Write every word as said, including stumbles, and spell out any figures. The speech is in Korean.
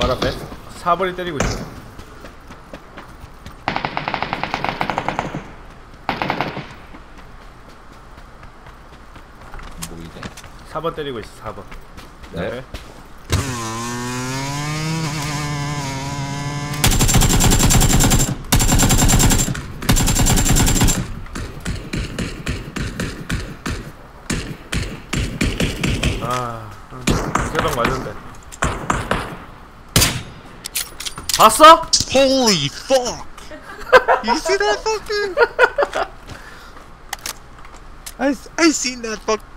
바로 앞에 사 번이 때리고 있어. 보이네. 사 번 때리고 있어. 사 번. 네. 네. 아, 세방 맞은데. 봤어? Holy fuck! You see that fucking? I I seen that fuck.